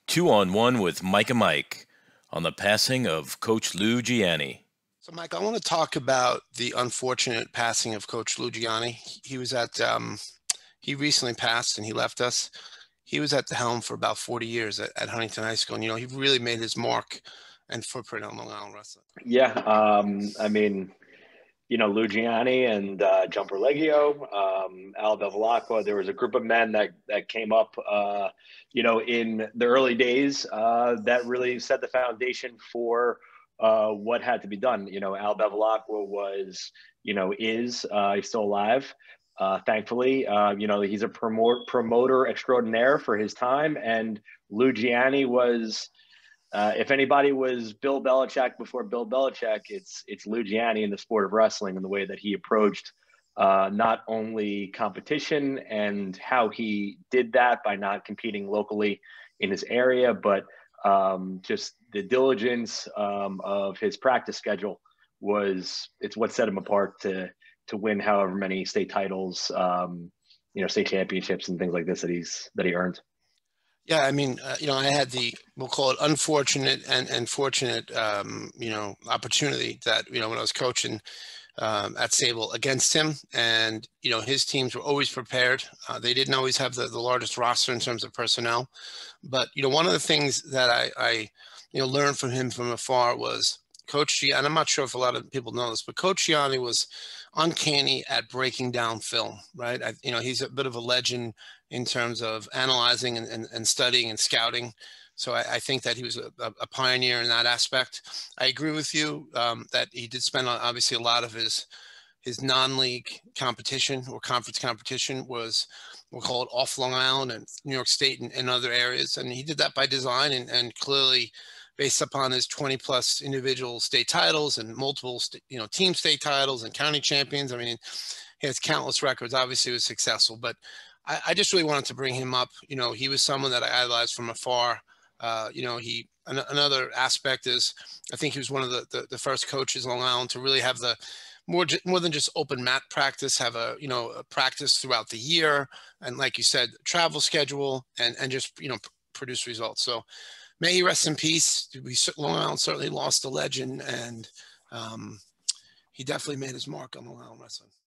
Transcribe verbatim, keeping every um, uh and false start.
Two on One with Mike and Mike on the passing of Coach Lou Giani. So, Mike, I want to talk about the unfortunate passing of Coach Lou Giani. He was at, um, he recently passed and he left us. He was at the helm for about forty years at, at Huntington High School. And, you know, he really made his mark and footprint on Long Island wrestling. Yeah. Um, I mean, you know, Lou Giani and uh, Jumper Leggio, um, Al Bevilacqua, there was a group of men that, that came up, uh, you know, in the early days uh, that really set the foundation for uh, what had to be done. You know, Al Bevilacqua was, you know, is, uh, he's still alive, uh, thankfully. Uh, you know, he's a promote, promoter extraordinaire for his time. And Lou Giani was, Uh, if anybody was Bill Belichick before Bill Belichick, it's it's Lou Giani in the sport of wrestling and the way that he approached uh, not only competition and how he did that by not competing locally in his area, but um, just the diligence um, of his practice schedule was it's what set him apart to to win however many state titles, um, you know, state championships and things like this that he's that he earned. Yeah, I mean, uh, you know, I had the, we'll call it unfortunate and, and fortunate, um, you know, opportunity that, you know, when I was coaching um, at Sable against him, and, you know, his teams were always prepared. Uh, they didn't always have the, the largest roster in terms of personnel. But, you know, one of the things that I, I you know, learned from him from afar was Coach Giani, and I'm not sure if a lot of people know this, but Coach Giani was uncanny at breaking down film, right? I, you know, he's a bit of a legend in terms of analyzing and, and, and studying and scouting. So I, I think that he was a, a pioneer in that aspect. I agree with you um, that he did spend obviously a lot of his his non-league competition or conference competition was, we'll call it off Long Island and New York State and, and other areas. And he did that by design and, and clearly based upon his twenty plus individual state titles and multiple, you know, team state titles and county champions. I mean, he has countless records. Obviously, he was successful, but I, I just really wanted to bring him up. You know, he was someone that I idolized from afar. Uh, you know, he an, another aspect is I think he was one of the, the the first coaches in Long Island to really have the more more than just open mat practice, have a you know a practice throughout the year, and like you said, travel schedule and and just you know produce results. So. May he rest in peace. We, Long Island certainly lost a legend, and um, he definitely made his mark on Long Island wrestling.